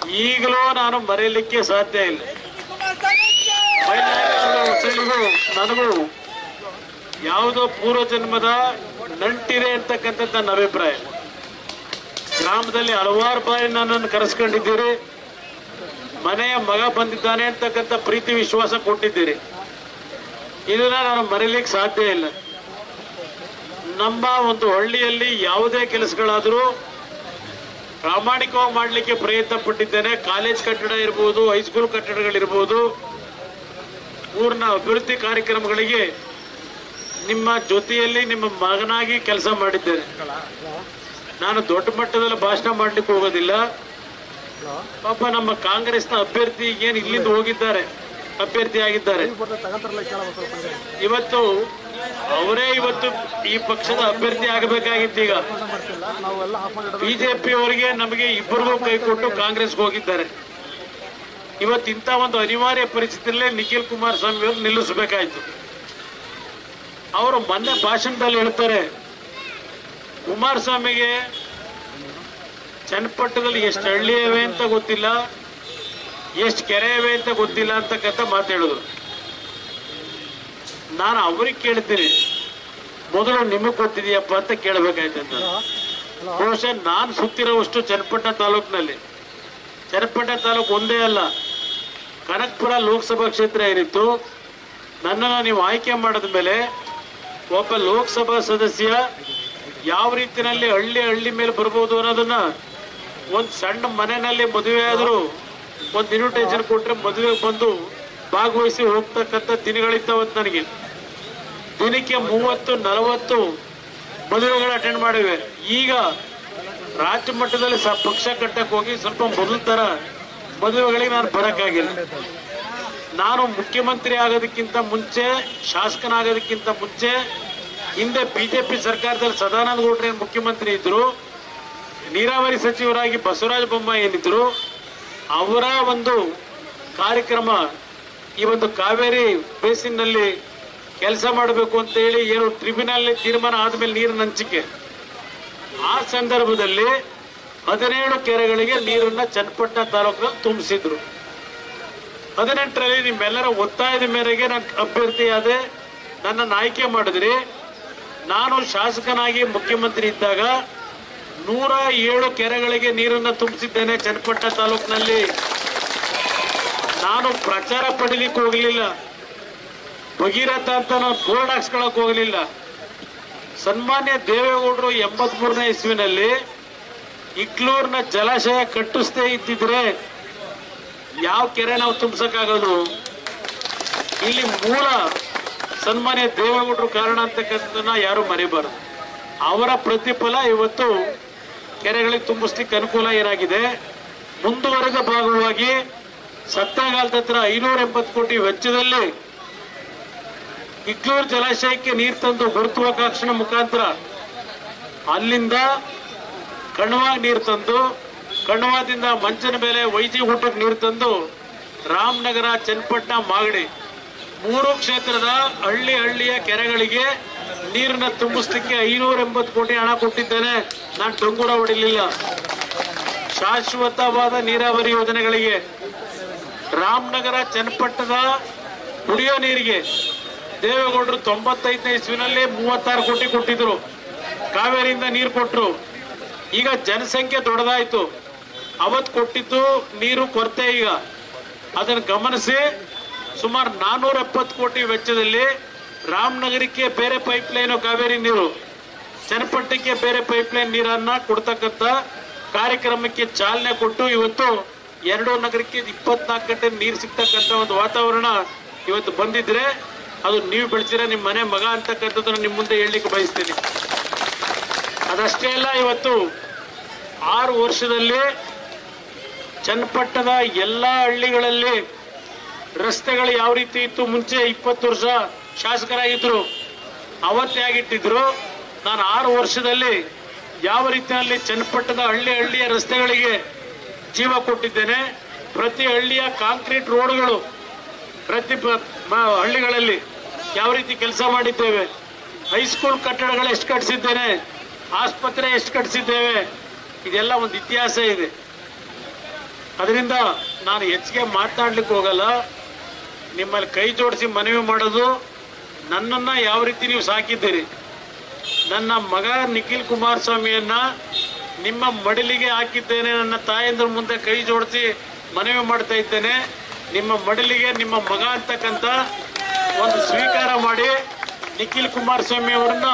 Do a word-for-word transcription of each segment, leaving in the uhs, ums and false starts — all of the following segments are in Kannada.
ಈಗಲೂ ನಾನು ಮರೆಯಲಿಕ್ಕೆ ಸಾಧ್ಯ ಇಲ್ಲ. ನನಗೂ ಯಾವುದೋ ಪೂರ್ವ ಜನ್ಮದ ನಂಟಿದೆ ಅಂತಕ್ಕಂಥದ್ದು ನನ್ನ ಅಭಿಪ್ರಾಯ. ಗ್ರಾಮದಲ್ಲಿ ಹಲವಾರು ಬಾರಿ ನನ್ನನ್ನು ಕರೆಸ್ಕೊಂಡಿದ್ದೀರಿ, ಮನೆಯ ಮಗ ಬಂದಿದ್ದಾನೆ ಅಂತಕ್ಕಂಥ ಪ್ರೀತಿ ವಿಶ್ವಾಸ ಕೊಟ್ಟಿದ್ದೀರಿ. ಇದನ್ನ ನಾನು ಮರೆಯಲಿಕ್ಕೆ ಸಾಧ್ಯ ಇಲ್ಲ. ನಮ್ಮ ಒಂದು ಹಳ್ಳಿಯಲ್ಲಿ ಯಾವುದೇ ಕೆಲಸಗಳಾದರೂ ಪ್ರಾಮಾಣಿಕವಾಗಿ ಮಾಡಲಿಕ್ಕೆ ಪ್ರಯತ್ನ ಪಟ್ಟಿದ್ದೇನೆ. ಕಾಲೇಜ್ ಕಟ್ಟಡ ಇರ್ಬೋದು, ಹೈಸ್ಕೂಲ್ ಕಟ್ಟಡಗಳಿರ್ಬೋದು, ಊರಿನ ಅಭಿವೃದ್ಧಿ ಕಾರ್ಯಕ್ರಮಗಳಿಗೆ ನಿಮ್ಮ ಜೊತೆಯಲ್ಲಿ ನಿಮ್ಮ ಮಗನಾಗಿ ಕೆಲಸ ಮಾಡಿದ್ದೇನೆ. ನಾನು ದೊಡ್ಡ ಮಟ್ಟದಲ್ಲಿ ಭಾಷಣ ಮಾಡ್ಲಿಕ್ಕೆ ಹೋಗೋದಿಲ್ಲ. ಪಾಪ ನಮ್ಮ ಕಾಂಗ್ರೆಸ್ನ ಅಭ್ಯರ್ಥಿ ಏನು ಇಲ್ಲಿಂದ ಹೋಗಿದ್ದಾರೆ, ಅಭ್ಯರ್ಥಿ ಆಗಿದ್ದಾರೆ, ಇವತ್ತು ಅವರೇ ಇವತ್ತು ಈ ಪಕ್ಷದ ಅಭ್ಯರ್ಥಿ ಆಗಬೇಕಾಗಿತ್ತು. ಈಗ ಬಿಜೆಪಿ ಅವರಿಗೆ ನಮಗೆ ಇಬ್ಬರಿಗೂ ಕೈ ಕೊಟ್ಟು ಕಾಂಗ್ರೆಸ್ಗೆ ಹೋಗಿದ್ದಾರೆ. ಇವತ್ತು ಇಂಥ ಒಂದು ಅನಿವಾರ್ಯ ಪರಿಸ್ಥಿತಿಯಲ್ಲೇ ನಿಖಿಲ್ ಕುಮಾರಸ್ವಾಮಿ ಅವರು ನಿಲ್ಲಿಸಬೇಕಾಯ್ತು. ಅವರು ಮೊನ್ನೆ ಭಾಷಣದಲ್ಲಿ ಹೇಳ್ತಾರೆ, ಕುಮಾರಸ್ವಾಮಿಗೆ ಚನ್ನಪಟ್ಟಣದಲ್ಲಿ ಎಷ್ಟು ಹಳ್ಳಿ ಇವೆ ಅಂತ ಗೊತ್ತಿಲ್ಲ, ಎಷ್ಟು ಕೆರೆ ಇವೆ ಅಂತ ಗೊತ್ತಿಲ್ಲ ಅಂತಕ್ಕಂಥ ಮಾತು ಹೇಳಿದ್ರು. ನಾನು ಅವ್ರಿಗೆ ಕೇಳ್ತೀನಿ, ಮೊದಲು ನಿಮಗೆ ಗೊತ್ತಿದೆಯಪ್ಪ ಅಂತ ಕೇಳಬೇಕಾಯ್ತಂತ. ಬಹುಶಃ ನಾನು ಸುತ್ತಿರೋವಷ್ಟು ಚನ್ನಪಟ್ಟಣ ತಾಲೂಕಿನಲ್ಲಿ, ಚನ್ನಪಟ್ಟಣ ತಾಲೂಕು ಒಂದೇ ಅಲ್ಲ, ಕನಕಪುರ ಲೋಕಸಭಾ ಕ್ಷೇತ್ರ ಏನಿತ್ತು, ನನ್ನನ್ನು ನೀವು ಆಯ್ಕೆ ಮಾಡಿದ ಮೇಲೆ ಒಬ್ಬ ಲೋಕಸಭಾ ಸದಸ್ಯ ಯಾವ ರೀತಿಯಲ್ಲಿ ಹಳ್ಳಿ ಹಳ್ಳಿ ಮೇಲೆ ಬರ್ಬೋದು ಅನ್ನೋದನ್ನ, ಒಂದು ಸಣ್ಣ ಮನೆಯಲ್ಲಿ ಮದುವೆ ಆದರೂ ಒಂದು ಇನ್ವಿಟೇಷನ್ ಕೊಟ್ಟರೆ ಮದುವೆಗೆ ಬಂದು ಭಾಗವಹಿಸಿ ಹೋಗ್ತಕ್ಕಂಥ ದಿನಗಳಿದ್ದಾವತ್ತು. ನನಗೆ ದಿನಕ್ಕೆ ಮೂವತ್ತು ನಲವತ್ತು ಮದುವೆಗಳು ಅಟೆಂಡ್ ಮಾಡಿವೆ. ಈಗ ರಾಜ್ಯ ಮಟ್ಟದಲ್ಲಿ ಸ ಪಕ್ಷ ಕಟ್ಟಕ್ಕೆ ಹೋಗಿ ಸ್ವಲ್ಪ ಮೊದಲ ಥರ ಮದುವೆಗಳಿಗೆ ನಾನು ಬರೋಕ್ಕಾಗಿಲ್ಲ. ನಾನು ಮುಖ್ಯಮಂತ್ರಿ ಆಗೋದಕ್ಕಿಂತ ಮುಂಚೆ, ಶಾಸಕನಾಗೋದಕ್ಕಿಂತ ಮುಂಚೆ, ಹಿಂದೆ ಬಿಜೆಪಿ ಸರ್ಕಾರದಲ್ಲಿ ಸದಾನಂದ ಗೌಡ್ರೆ ಮುಖ್ಯಮಂತ್ರಿ ಇದ್ರು, ನೀರಾವರಿ ಸಚಿವರಾಗಿ ಬಸವರಾಜ ಬೊಮ್ಮಾಯಿ ಏನಿದ್ರು, ಅವರ ಒಂದು ಕಾರ್ಯಕ್ರಮ ಈ ಒಂದು ಕಾವೇರಿ ಬೇಸಿನ್ನಲ್ಲಿ ಕೆಲಸ ಮಾಡಬೇಕು ಅಂತ ಹೇಳಿ ಏನು ಟ್ರಿಬ್ಯುನಲ್ ತೀರ್ಮಾನ ಆದಮೇಲೆ ನೀರಿನ ಹಂಚಿಕೆ, ಆ ಸಂದರ್ಭದಲ್ಲಿ ಹದಿನೇಳು ಕೆರೆಗಳಿಗೆ ನೀರನ್ನ ಚನ್ನಪಟ್ಟಣ ತಾಲೂಕಿನಲ್ಲಿ ತುಂಬಿಸಿದ್ರು. ಹದಿನೆಂಟರಲ್ಲಿ ನಿಮ್ಮೆಲ್ಲರ ಒತ್ತಾಯದ ಮೇರೆಗೆ ನಾನು ಅಭ್ಯರ್ಥಿಯಾದೆ, ನನ್ನನ್ನು ಆಯ್ಕೆ ಮಾಡಿದ್ರಿ. ನಾನು ಶಾಸಕನಾಗಿ ಮುಖ್ಯಮಂತ್ರಿ ಇದ್ದಾಗ ನೂರ ಏಳು ಕೆರೆಗಳಿಗೆ ನೀರನ್ನು ತುಂಬಿಸಿದ್ದೇನೆ ಚನ್ನಪಟ್ಟಣ ತಾಲೂಕಿನಲ್ಲಿ. ನಾನು ಪ್ರಚಾರ ಪಡಲಿಕ್ಕೆ ಹೋಗಲಿಲ್ಲ, ಭಗೀರಥ ಅಂತ ನಾವು ಬೋರ್ಡ್ ಹಾಕ್ಸ್ಕೊಳಕ್ ಹೋಗಲಿಲ್ಲ. ಸನ್ಮಾನ್ಯ ದೇವೇಗೌಡರು ಎಂಬತ್ ಮೂರನೇ ಇಸ್ವಿನಲ್ಲಿ ಇಗ್ಲೂರ್ನ ಜಲಾಶಯ ಕಟ್ಟಿಸದೇ ಇದ್ದಿದ್ರೆ ಯಾವ ಕೆರೆ ನಾವು ತುಂಬಿಸಕ್ಕಾಗೋದು? ಇಲ್ಲಿ ಮೂಲ ಸನ್ಮಾನ್ಯ ದೇವೇಗೌಡರು ಕಾರಣ ಅಂತಕ್ಕಂಥದ್ದನ್ನ ಯಾರು ಮರಿಬಾರದು. ಅವರ ಪ್ರತಿಫಲ ಇವತ್ತು ಕೆರೆಗಳಿಗೆ ತುಂಬಿಸ್ಲಿಕ್ಕೆ ಅನುಕೂಲ ಏನಾಗಿದೆ. ಮುಂದುವರೆದ ಭಾಗವಾಗಿ ಸತ್ತಾಗಾಲದ ಹತ್ರ ಐನೂರ ಎಂಬತ್ತು ಕೋಟಿ ವೆಚ್ಚದಲ್ಲಿ ಇಗ್ಲೂರು ಜಲಾಶಯಕ್ಕೆ ನೀರು ತಂದು ಗುರುತ್ವಾಕರ್ಷಣೆ ಮುಖಾಂತರ ಅಲ್ಲಿಂದ ಕಣ್ವಾಗ್ ನೀರು ತಂದು, ಕಣ್ವಾದಿಂದ ಮಂಚನ ಮೇಲೆ ವೈಜಿ ಊಟಕ್ಕೆ ನೀರು ತಂದು ರಾಮನಗರ, ಚನ್ನಪಟ್ಟಣ, ಮಾಗಡಿ ಮೂರು ಕ್ಷೇತ್ರದ ಹಳ್ಳಿ ಹಳ್ಳಿಯ ಕೆರೆಗಳಿಗೆ ನೀರನ್ನ ತುಂಬಿಸ್ಲಿಕ್ಕೆ ಐನೂರ ಎಂಬತ್ತು ಕೋಟಿ ಹಣ ಕೊಟ್ಟಿದ್ದೇನೆ. ನಾನು ಟೊಂಗುರ ಹೊಡಿಲಿಲ್ಲ. ಶಾಶ್ವತವಾದ ನೀರಾವರಿ ಯೋಜನೆಗಳಿಗೆ, ರಾಮನಗರ, ಚನ್ನಪಟ್ಟಣದ ಕುಡಿಯೋ ನೀರಿಗೆ ದೇವೇಗೌಡರು ತೊಂಬತ್ತೈದನೇ ಇಸ್ವಿನಲ್ಲಿ ಮೂವತ್ತಾರು ಕೋಟಿ ಕೊಟ್ಟಿದ್ರು. ಕಾವೇರಿಯಿಂದ ನೀರು ಕೊಟ್ಟರು. ಈಗ ಜನಸಂಖ್ಯೆ ದೊಡ್ಡದಾಯ್ತು, ಅವತ್ತು ಕೊಟ್ಟಿದ್ದು ನೀರು ಕೊರತೆ. ಈಗ ಅದನ್ನು ಗಮನಿಸಿ ಸುಮಾರು ನಾನ್ನೂರ ಎಪ್ಪತ್ತು ಕೋಟಿ ವೆಚ್ಚದಲ್ಲಿ ರಾಮನಗರಕ್ಕೆ ಬೇರೆ ಪೈಪ್ಲೈನು ಕಾವೇರಿ ನೀರು, ಚನ್ನಪಟ್ಟಣಕ್ಕೆ ಬೇರೆ ಪೈಪ್ಲೈನ್ ನೀರನ್ನ ಕೊಡ್ತಕ್ಕಂಥ ಕಾರ್ಯಕ್ರಮಕ್ಕೆ ಚಾಲನೆ ಕೊಟ್ಟು ಇವತ್ತು ಎರಡು ನಗರಕ್ಕೆ ಇಪ್ಪತ್ನಾಲ್ಕು ಗಂಟೆ ನೀರು ಸಿಗ್ತಕ್ಕಂಥ ಒಂದು ವಾತಾವರಣ ಇವತ್ತು ಬಂದಿದ್ರೆ ಅದು ನೀವು ಬೆಳೆಸಿರ ನಿಮ್ಮ ಮನೆ ಮಗ ಅಂತಕ್ಕಂಥದ್ದನ್ನು ನಿಮ್ಮ ಮುಂದೆ ಹೇಳಲಿಕ್ಕೆ ಬಯಸ್ತೀನಿ. ಅದಷ್ಟೇ ಅಲ್ಲ, ಇವತ್ತು ಆರು ವರ್ಷದಲ್ಲಿ ಚನ್ನಪಟ್ಟಣದ ಎಲ್ಲ ಹಳ್ಳಿಗಳಲ್ಲಿ ರಸ್ತೆಗಳು ಯಾವ ರೀತಿ ಇತ್ತು, ಮುಂಚೆ ಇಪ್ಪತ್ತು ವರ್ಷ ಶಾಸಕರಾಗಿದ್ರು ಅವತ್ತೇ ಆಗಿಟ್ಟಿದ್ರು. ನಾನು ಆರು ವರ್ಷದಲ್ಲಿ ಯಾವ ರೀತಿಯಲ್ಲಿ ಚನ್ನಪಟ್ಟಣದ ಹಳ್ಳಿ ಹಳ್ಳಿಯ ರಸ್ತೆಗಳಿಗೆ ಜೀವ ಕೊಟ್ಟಿದ್ದೇನೆ. ಪ್ರತಿ ಹಳ್ಳಿಯ ಕಾಂಕ್ರೀಟ್ ರೋಡ್ಗಳು ಪ್ರತಿ ಹಳ್ಳಿಗಳಲ್ಲಿ ಯಾವ ರೀತಿ ಕೆಲಸ ಮಾಡಿದ್ದೇವೆ. ಹೈಸ್ಕೂಲ್ ಕಟ್ಟಡಗಳು ಎಷ್ಟು ಕಟ್ಟಿಸಿದ್ದೇನೆ, ಆಸ್ಪತ್ರೆ ಎಷ್ಟು ಕಟ್ಟಿಸಿದ್ದೇವೆ, ಇದೆಲ್ಲ ಒಂದು ಇತಿಹಾಸ ಇದೆ. ಅದರಿಂದ ನಾನು ಹೆಚ್ಚಿಗೆ ಮಾತನಾಡ್ಲಿಕ್ಕೆ ಹೋಗಲ್ಲ. ನಿಮ್ಮಲ್ಲಿ ಕೈ ಜೋಡಿಸಿ ಮನವಿ ಮಾಡೋದು, ನನ್ನನ್ನು ಯಾವ ರೀತಿ ನೀವು ಸಾಕಿದ್ದೀರಿ, ನನ್ನ ಮಗ ನಿಖಿಲ್ ಕುಮಾರಸ್ವಾಮಿಯನ್ನ ನಿಮ್ಮ ಮಡಿಲಿಗೆ ಹಾಕಿದ್ದೇನೆ. ನನ್ನ ತಾಯಂದ್ರ ಮುಂದೆ ಕೈ ಜೋಡಿಸಿ ಮನವಿ ಮಾಡ್ತಾ ಇದ್ದೇನೆ, ನಿಮ್ಮ ಮಡಿಲಿಗೆ ನಿಮ್ಮ ಮಗ ಅಂತಕ್ಕಂಥ ಒಂದು ಸ್ವೀಕಾರ ಮಾಡಿ ನಿಖಿಲ್ ಕುಮಾರಸ್ವಾಮಿ ಅವರನ್ನ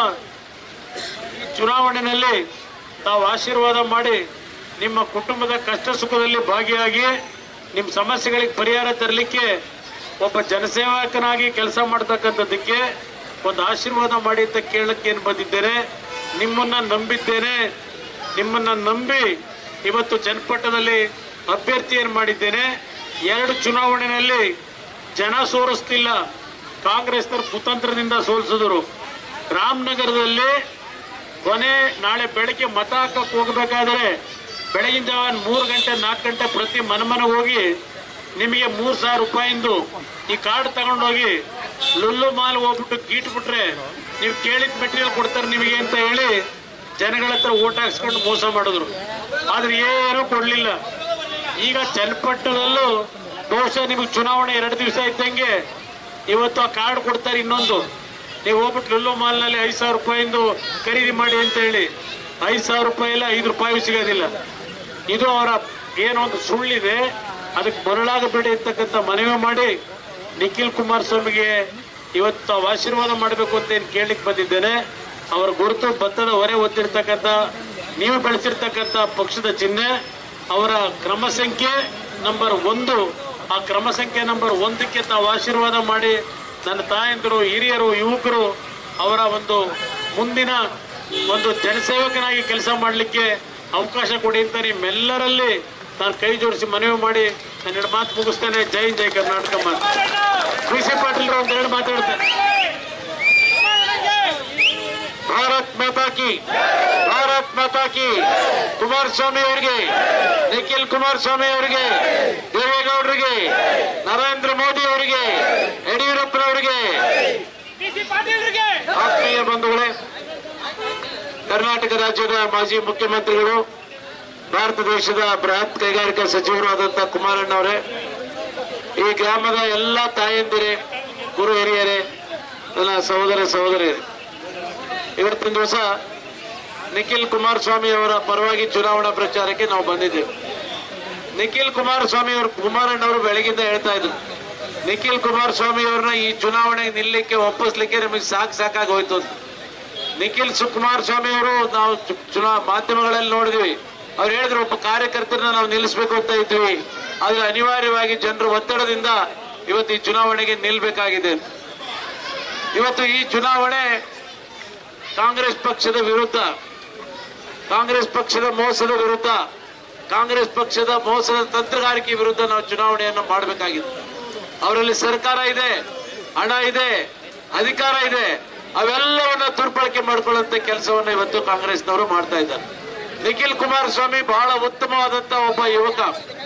ಚುನಾವಣೆಯಲ್ಲಿ ತಾವು ಆಶೀರ್ವಾದ ಮಾಡಿ ನಿಮ್ಮ ಕುಟುಂಬದ ಕಷ್ಟ ಸುಖದಲ್ಲಿ ಭಾಗಿಯಾಗಿ ನಿಮ್ಮ ಸಮಸ್ಯೆಗಳಿಗೆ ಪರಿಹಾರ ತರಲಿಕ್ಕೆ ಒಬ್ಬ ಜನಸೇವಕನಾಗಿ ಕೆಲಸ ಮಾಡ್ತಕ್ಕಂಥದ್ದಕ್ಕೆ ಒಂದು ಆಶೀರ್ವಾದ ಮಾಡಿ ಅಂತ ಕೇಳಕ್ಕೆ ಏನು ಬಂದಿದ್ದೇನೆ. ನಿಮ್ಮನ್ನ ನಂಬಿದ್ದೇನೆ, ನಿಮ್ಮನ್ನ ನಂಬಿ ಇವತ್ತು ಚನ್ನಪಟ್ಟಣದಲ್ಲಿ ಅಭ್ಯರ್ಥಿಯನ್ನು ಮಾಡಿದ್ದೇನೆ. ಎರಡು ಚುನಾವಣೆಯಲ್ಲಿ ಜನ ಸೋರಿಸ್ತಿಲ್ಲ, ಕಾಂಗ್ರೆಸ್ನರ ಕುತಂತ್ರದಿಂದ ಸೋಲಿಸಿದ್ರು. ರಾಮನಗರದಲ್ಲಿ ಕೊನೆ ನಾಳೆ ಬೆಳಗ್ಗೆ ಮತ ಹಾಕಕ್ಕೆ ಹೋಗಬೇಕಾದ್ರೆ ಬೆಳಗಿನ ಜಾವ ಮೂರು ಗಂಟೆ ನಾಲ್ಕು ಗಂಟೆ ಪ್ರತಿ ಮನೆ ಮನೆಗೆ ಹೋಗಿ ನಿಮಗೆ ಮೂರು ಸಾವಿರ ರೂಪಾಯಿಂದು ಈ ಕಾರ್ಡ್ ತಗೊಂಡೋಗಿ ಲುಲ್ಲು ಮಾಲ್ ಹೋಗ್ಬಿಟ್ಟು ಗೀಟ್ಬಿಟ್ರೆ ನೀವು ಕೇಳಿದ ಮೆಟೀರಿಯಲ್ ಕೊಡ್ತಾರೆ ನಿಮಗೆ ಅಂತ ಹೇಳಿ ಜನಗಳ ಹತ್ರ ಓಟ್ ಹಾಕ್ಸ್ಕೊಂಡು ಮೋಸ ಮಾಡಿದ್ರು. ಆದ್ರೆ ಏನೂ ಕೊಡ್ಲಿಲ್ಲ. ಈಗ ಚನ್ನಪಟ್ಟಣದಲ್ಲೂ ಬಹುಶಃ ನಿಮಗೆ ಚುನಾವಣೆ ಎರಡು ದಿವಸ ಇದ್ದಂಗೆ ಇವತ್ತು ಆ ಕಾರ್ಡ್ ಕೊಡ್ತಾರೆ. ಇನ್ನೊಂದು ನೀವು ಹೋಗ್ಬಿಟ್ಟು ಲುಲ್ಲು ಮಾಲ್ನಲ್ಲಿ ಐದು ಸಾವಿರ ರೂಪಾಯಿಂದು ಖರೀದಿ ಮಾಡಿ ಅಂತ ಹೇಳಿ ಐದು ಸಾವಿರ ರೂಪಾಯಿ ಇಲ್ಲ, ಐದು ರೂಪಾಯಿ ಸಿಗೋದಿಲ್ಲ. ಇದು ಅವರ ಏನೋ ಒಂದು ಸುಳ್ಳಿದೆ, ಅದಕ್ಕೆ ಮರಳಾಗಬೇಡಿ ಅಂತಕ್ಕಂಥ ಮನವಿ ಮಾಡಿ ನಿಖಿಲ್ ಕುಮಾರಸ್ವಾಮಿಗೆ ಇವತ್ತು ತಾವು ಆಶೀರ್ವಾದ ಮಾಡಬೇಕು ಅಂತ ಏನು ಕೇಳಲಿಕ್ಕೆ ಬಂದಿದ್ದೇನೆ. ಅವರ ಗುರುತು ಭತ್ತದ ಹೊರೆ ಹೊತ್ತಿರ್ತಕ್ಕಂಥ ನೀವು ಬೆಳೆಸಿರ್ತಕ್ಕಂಥ ಪಕ್ಷದ ಚಿಹ್ನೆ, ಅವರ ಕ್ರಮ ಸಂಖ್ಯೆ ನಂಬರ್ ಒಂದು, ಆ ಕ್ರಮ ಸಂಖ್ಯೆ ನಂಬರ್ ಒಂದಕ್ಕೆ ತಾವು ಆಶೀರ್ವಾದ ಮಾಡಿ ನನ್ನ ತಾಯಂದಿರು, ಹಿರಿಯರು, ಯುವಕರು ಅವರ ಒಂದು ಮುಂದಿನ ಒಂದು ಜನಸೇವಕನಾಗಿ ಕೆಲಸ ಮಾಡಲಿಕ್ಕೆ ಅವಕಾಶ ಕೊಡಿ ಅಂತ ನಿಮ್ಮೆಲ್ಲರಲ್ಲಿ ನಾನು ಕೈ ಜೋಡಿಸಿ ಮನವಿ ಮಾಡಿ ನಾನು ಎರಡು ಮಾತು ಮುಗಿಸ್ತೇನೆ. ಜೈ ಜೈ ಕರ್ನಾಟಕ. ಮಾತು ವಿ ಸಿ ಪಾಟೀಲ್ ಒಂದೆರಡು ಮಾತಾಡ್ತೇನೆ. ಭಾರತ್ ಮಾತಾ ಕಿ, ಭಾರತ್ ಮಾತಾ ಕಿ. ಕುಮಾರಸ್ವಾಮಿ ಅವರಿಗೆ, ನಿಖಿಲ್ ಕುಮಾರಸ್ವಾಮಿ ಅವರಿಗೆ, ದೇವೇಗೌಡರಿಗೆ, ನರೇಂದ್ರ ಮೋದಿ ಅವರಿಗೆ, ಯಡಿಯೂರಪ್ಪನವರಿಗೆ, ಆತ್ಮೀಯ ಬಂಧುಗಳೇ, ಕರ್ನಾಟಕ ರಾಜ್ಯದ ಮಾಜಿ ಮುಖ್ಯಮಂತ್ರಿಗಳು, ಭಾರತ ದೇಶದ ಬೃಹತ್ ಕೈಗಾರಿಕಾ ಸಚಿವರು ಆದಂತಹ ಕುಮಾರಣ್ಣವರೇ, ಈ ಗ್ರಾಮದ ಎಲ್ಲ ತಾಯಂದಿರೇ, ಗುರು ಹಿರಿಯರೇ, ನನ್ನ ಸಹೋದರ ಸಹೋದರಿಯರೇ, ಇವತ್ತಿನ ದಿವಸ ನಿಖಿಲ್ ಕುಮಾರಸ್ವಾಮಿ ಅವರ ಪರವಾಗಿ ಚುನಾವಣಾ ಪ್ರಚಾರಕ್ಕೆ ನಾವು ಬಂದಿದ್ದೇವೆ. ನಿಖಿಲ್ ಕುಮಾರಸ್ವಾಮಿ ಅವರು, ಕುಮಾರಣ್ಣವರು ಬೆಳಗಿಂದ ಹೇಳ್ತಾ ಇದ್ರು, ನಿಖಿಲ್ ಕುಮಾರಸ್ವಾಮಿ ಅವ್ರನ್ನ ಈ ಚುನಾವಣೆಗೆ ನಿಲ್ಲಕ್ಕೆ ಒಪ್ಪಿಸ್ಲಿಕ್ಕೆ ನಮಗೆ ಸಾಕು ಸಾಕಾಗಿ ಹೋಯ್ತು ಅಂತ. ನಿಖಿಲ್ ಕುಮಾರಸ್ವಾಮಿ ಅವರು ನಾವು ಚುನಾ ಮಾಧ್ಯಮಗಳಲ್ಲಿ ನೋಡಿದ್ವಿ, ಅವ್ರು ಹೇಳಿದ್ರು ಒಬ್ಬ ಕಾರ್ಯಕರ್ತರನ್ನ ನಾವು ನಿಲ್ಲಿಸಬೇಕು ಅಂತ ಇದ್ವಿ, ಆದ್ರೆ ಅನಿವಾರ್ಯವಾಗಿ ಜನರ ಒತ್ತಡದಿಂದ ಇವತ್ತು ಈ ಚುನಾವಣೆಗೆ ನಿಲ್ಬೇಕಾಗಿದೆ. ಇವತ್ತು ಈ ಚುನಾವಣೆ ಕಾಂಗ್ರೆಸ್ ಪಕ್ಷದ ವಿರುದ್ಧ, ಕಾಂಗ್ರೆಸ್ ಪಕ್ಷದ ಮೋಸದ ವಿರುದ್ಧ, ಕಾಂಗ್ರೆಸ್ ಪಕ್ಷದ ಮೋಸದ ತಂತ್ರಗಾರಿಕೆ ವಿರುದ್ಧ ನಾವು ಚುನಾವಣೆಯನ್ನು ಮಾಡಬೇಕಾಗಿದೆ. ಅವರಲ್ಲಿ ಸರ್ಕಾರ ಇದೆ, ಹಣ ಇದೆ, ಅಧಿಕಾರ ಇದೆ, ಅವೆಲ್ಲವನ್ನ ದುರ್ಬಳಕೆ ಮಾಡ್ಕೊಳ್ಳುವಂತ ಕೆಲಸವನ್ನ ಇವತ್ತು ಕಾಂಗ್ರೆಸ್ನವರು ಮಾಡ್ತಾ ಇದ್ದಾರೆ. ನಿಖಿಲ್ ಕುಮಾರಸ್ವಾಮಿ ಬಹಳ ಉತ್ತಮವಾದಂತ ಒಬ್ಬ ಯುವಕ,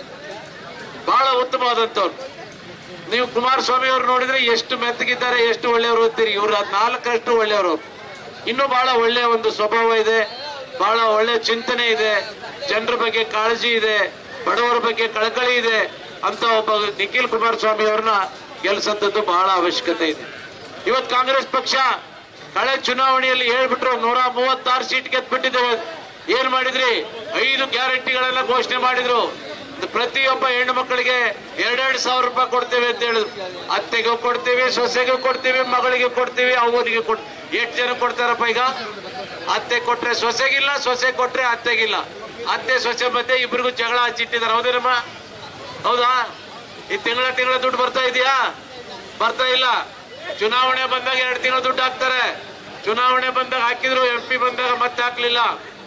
ಬಹಳ ಉತ್ತಮವಾದಂತವ್ರು. ನೀವು ಕುಮಾರಸ್ವಾಮಿ ಅವರು ನೋಡಿದ್ರೆ ಎಷ್ಟು ಮೆತ್ತಗಿದ್ದಾರೆ, ಎಷ್ಟು ಒಳ್ಳೆಯವರು ಅಂತೀರಿ. ಇವ್ರು ಅದ್ ನಾಲ್ಕರಷ್ಟು ಒಳ್ಳೆಯವರು. ಇನ್ನೂ ಬಹಳ ಒಳ್ಳೆಯ ಒಂದು ಸ್ವಭಾವ ಇದೆ, ಬಹಳ ಒಳ್ಳೆಯ ಚಿಂತನೆ ಇದೆ, ಜನರ ಬಗ್ಗೆ ಕಾಳಜಿ ಇದೆ, ಬಡವರ ಬಗ್ಗೆ ಕಳಕಳಿ ಇದೆ ಅಂತ ಒಬ್ಬ ನಿಖಿಲ್ ಕುಮಾರಸ್ವಾಮಿ ಅವ್ರನ್ನ ಗೆಲ್ಸಂತದ್ದು ಬಹಳ ಅವಶ್ಯಕತೆ ಇದೆ. ಇವತ್ತು ಕಾಂಗ್ರೆಸ್ ಪಕ್ಷ ಕಳೆ ಚುನಾವಣೆಯಲ್ಲಿ ಹೇಳ್ಬಿಟ್ರು ನೂರ ಮೂವತ್ತಾರು ಸೀಟ್ ಗೆದ್ಬಿಟ್ಟಿದ್ದೇವೆ. ಏನ್ ಮಾಡಿದ್ರಿ? ಐದು ಗ್ಯಾರಂಟಿಗಳೆಲ್ಲ ಘೋಷಣೆ ಮಾಡಿದ್ರು. ಪ್ರತಿಯೊಬ್ಬ ಹೆಣ್ಣು ಮಕ್ಕಳಿಗೆ ಎರಡೆರಡು ಸಾವಿರ ರೂಪಾಯಿ ಕೊಡ್ತೇವೆ ಅಂತ ಹೇಳಿದ್ರು. ಅತ್ತೆಗೂ ಕೊಡ್ತೀವಿ, ಸೊಸೆಗೂ ಕೊಡ್ತೀವಿ, ಮಗಳಿಗೆ ಕೊಡ್ತೀವಿ, ಅವನಿಗೆ ಕೊಡ್ ಎಷ್ಟು ಜನ ಕೊಡ್ತಾರಪ್ಪ ಈಗ? ಅತ್ತೆ ಕೊಟ್ರೆ ಸೊಸೆಗಿಲ್ಲ, ಸೊಸೆ ಕೊಟ್ರೆ ಅತ್ತೆಗಿಲ್ಲ. ಅತ್ತೆ ಸೊಸೆ ಮಧ್ಯೆ ಇಬ್ರಿಗೂ ಜಗಳ ಹಚ್ಚಿಟ್ಟಿದ್ದಾರೆ. ಹೌದೇನಮ್ಮ? ಹೌದಾ? ಈ ತಿಂಗಳ ತಿಂಗಳ ದುಡ್ಡು ಬರ್ತಾ ಇದೆಯಾ? ಬರ್ತಾ ಇಲ್ಲ. ಚುನಾವಣೆ ಬಂದಾಗ ಎರಡು ತಿಂಗಳ ದುಡ್ಡು ಹಾಕ್ತಾರೆ. ಚುನಾವಣೆ ಬಂದಾಗ ಹಾಕಿದ್ರು, ಎಂ ಪಿ ಬಂದಾಗ ಮತ್ತೆ ಹಾಕ್ಲಿಲ್ಲ.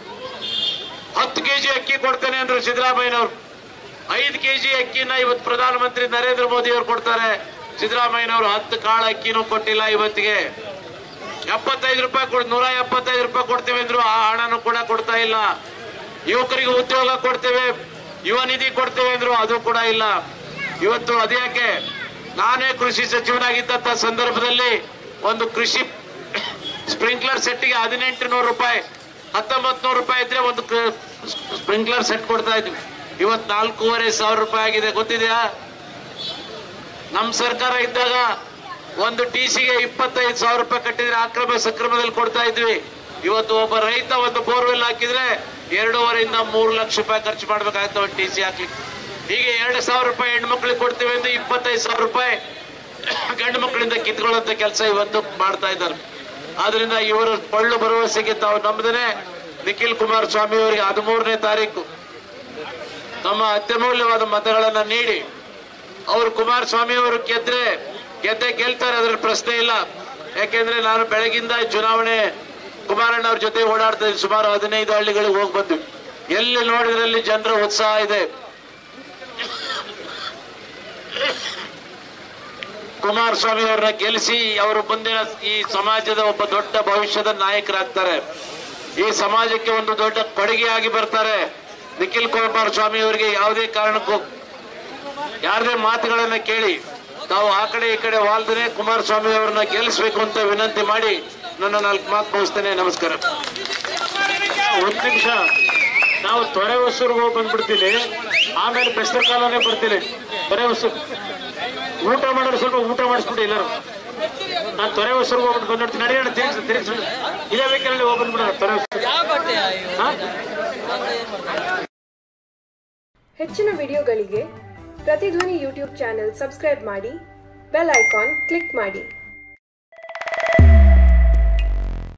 ಹತ್ತು ಕೆಜಿ ಅಕ್ಕಿ ಕೊಡ್ತೇನೆ ಅಂದ್ರು ಸಿದ್ದರಾಮಯ್ಯನವ್ರು. ಐದು ಕೆಜಿ ಅಕ್ಕಿನ ಇವತ್ತು ಪ್ರಧಾನಮಂತ್ರಿ ನರೇಂದ್ರ ಮೋದಿ ಅವರು ಕೊಡ್ತಾರೆ. ಸಿದ್ದರಾಮಯ್ಯನವರು ಹತ್ತು ಕಾಳು ಅಕ್ಕಿನೂ ಕೊಟ್ಟಿಲ್ಲ ಇವತ್ತಿಗೆ. ಎಪ್ಪತ್ತೈದು ರೂಪಾಯಿ ಕೊಡ್ ನೂರ ಎಪ್ಪತ್ತೈದು ರೂಪಾಯಿ ಕೊಡ್ತೇವೆ ಅಂದ್ರು, ಆ ಹಣನೂ ಕೂಡ ಕೊಡ್ತಾ ಇಲ್ಲ. ಯುವಕರಿಗೆ ಉದ್ಯೋಗ ಕೊಡ್ತೇವೆ, ಯುವ ನಿಧಿ ಕೊಡ್ತೇವೆ ಅಂದ್ರು, ಅದು ಕೂಡ ಇಲ್ಲ. ಇವತ್ತು ಅದ್ಯಾಕೆ? ನಾನೇ ಕೃಷಿ ಸಚಿವನಾಗಿದ್ದಂತ ಸಂದರ್ಭದಲ್ಲಿ ಒಂದು ಕೃಷಿ ಸ್ಪ್ರಿಂಕ್ಲರ್ ಸೆಟ್ಗೆ ಹದಿನೆಂಟು ನೂರು ರೂಪಾಯಿ, ಹತ್ತೊಂಬತ್ತು ನೂರು ರೂಪಾಯಿ ಇದ್ರೆ ಒಂದು ಸ್ಪ್ರಿಂಕ್ಲರ್ ಸೆಟ್ ಕೊಡ್ತಾ ಇದ್ವಿ. ಇವತ್ ನಾಲ್ಕೂವರೆ ಸಾವಿರ ರೂಪಾಯಿ ಆಗಿದೆ. ಗೊತ್ತಿದೆಯಾ? ನಮ್ ಸರ್ಕಾರ ಇದ್ದಾಗ ಒಂದು ಟಿ ಸಿಗೆ ಇಪ್ಪತ್ತೈದು ಸಾವಿರ ರೂಪಾಯಿ ಕಟ್ಟಿದ್ರೆ ಅಕ್ರಮ ಸಕ್ರಮದಲ್ಲಿ ಕೊಡ್ತಾ ಇದ್ವಿ. ಇವತ್ತು ಒಬ್ಬ ರೈತ ಒಂದು ಬೋರ್ವೆಲ್ ಹಾಕಿದ್ರೆ ಎರಡೂವರೆಯಿಂದ ಮೂರು ಲಕ್ಷ ರೂಪಾಯಿ ಖರ್ಚು ಮಾಡ್ಬೇಕಾಗ್ತದೆ ಒಂದು ಟಿ ಸಿ ಹಾಕ್ಲಿಕ್ಕೆ. ಹೀಗೆ ಎರಡು ಸಾವಿರ ರೂಪಾಯಿ ಹೆಣ್ಮಕ್ಳಿಗೆ ಕೊಡ್ತೀವಿ ಅಂದ್ರೆ ಇಪ್ಪತ್ತೈದು ಸಾವಿರ ರೂಪಾಯಿ ಗಂಡು ಮಕ್ಕಳಿಂದ ಕಿತ್ಕೊಳ್ಳುವಂತ ಕೆಲಸ ಇವತ್ತು ಮಾಡ್ತಾ ಇದ್ದಾರೆ. ಆದ್ರಿಂದ ಇವರ ಪಳ್ಳು ಭರವಸೆಗೆ ತಾವು ನಂಬದೇ ನಿಖಿಲ್ ಕುಮಾರಸ್ವಾಮಿ ಅವರಿಗೆ ಹದಿಮೂರನೇ ತಾರೀಕು ತಮ್ಮ ಅತ್ಯಮೂಲ್ಯವಾದ ಮತಗಳನ್ನ ನೀಡಿ ಅವರು ಕುಮಾರಸ್ವಾಮಿ ಅವರು ಗೆದ್ರೆ ಗೆದ್ದೆ ಗೆಲ್ತಾರೆ, ಅದ್ರ ಪ್ರಶ್ನೆ ಇಲ್ಲ. ಯಾಕೆಂದ್ರೆ ನಾನು ಬೆಳಗಿಂದ ಚುನಾವಣೆ ಕುಮಾರಣ್ಣ ಅವ್ರ ಜೊತೆ ಓಡಾಡ್ತಾ ಇದ್ದೀನಿ. ಸುಮಾರು ಹದಿನೈದು ಹಳ್ಳಿಗಳಿಗೆ ಹೋಗಿ ಬಂದ್ವಿ. ಎಲ್ಲಿ ನೋಡಿದ್ರಲ್ಲಿ ಜನರ ಉತ್ಸಾಹ ಇದೆ. ಕುಮಾರಸ್ವಾಮಿ ಅವರನ್ನ ಗೆಲ್ಲಿಸಿ ಅವರು ಮುಂದಿನ ಈ ಸಮಾಜದ ಒಬ್ಬ ದೊಡ್ಡ ಭವಿಷ್ಯದ ನಾಯಕರಾಗ್ತಾರೆ. ಈ ಸಮಾಜಕ್ಕೆ ಒಂದು ದೊಡ್ಡ ಕೊಡುಗೆಯಾಗಿ ಬರ್ತಾರೆ. ನಿಖಿಲ್ ಕುಮಾರಸ್ವಾಮಿ ಅವರಿಗೆ ಯಾವುದೇ ಕಾರಣಕ್ಕೂ ಯಾರದೇ ಮಾತುಗಳನ್ನ ಕೇಳಿ ತಾವು ಆ ಕಡೆ ಈ ಕಡೆ ವಾಲ್ದನೆ ಕುಮಾರಸ್ವಾಮಿ ಅವರನ್ನ ಗೆಲ್ಲಿಸಬೇಕು ಅಂತ ವಿನಂತಿ ಮಾಡಿ ನನ್ನ ನಾಲ್ಕು ಮಾತು ಮುಗಿಸ್ತೇನೆ. ನಮಸ್ಕಾರ. ಒಂದ್ ನಿಮಿಷ, ನಾವು ತೊರೆ ಹೊಸೂರ್ಗೆ ಹೋಗಿ ಬಂದ್ಬಿಡ್ತೀನಿ, ಆಮೇಲೆ ಬೆಸ್ತ ಕಾಲನೇ ಬರ್ತೀನಿ. ತೊರೆ ಹೊಸೂರು ಊಟ ಮಾಡೋರು ಸ್ವಲ್ಪ ಊಟ ಮಾಡಿಸ್ಬಿಟ್ಟು ಎಲ್ಲರೂ. ನಾನು ತೊರೆ ಹೊಸೂರ್ಗೆ ಹೋಗ್ಬಿಟ್ಟು ಬಂದ್ಬಿಡ್ತೀನಿ. ನಡೆಯೋಣ, ತಿರುಗಿಸಿ ತಿರುಗಿಸಿ ಇದೇ ಬೇಕಾದ್ರೆ ಹೋಗಿ ಬಂದ್ಬಿಡೋಣ ತೊರೆ ಹೊಸೂರು. ಹೆಚ್ಚಿನ ವಿಡಿಯೋಗಳಿಗೆ ಪ್ರತಿಧ್ವನಿ ಯೂಟ್ಯೂಬ್ ಚಾನೆಲ್ ಸಬ್ಸ್ಕ್ರೈಬ್ ಮಾಡಿ, ಬೆಲ್ ಐಕಾನ್ ಕ್ಲಿಕ್ ಮಾಡಿ.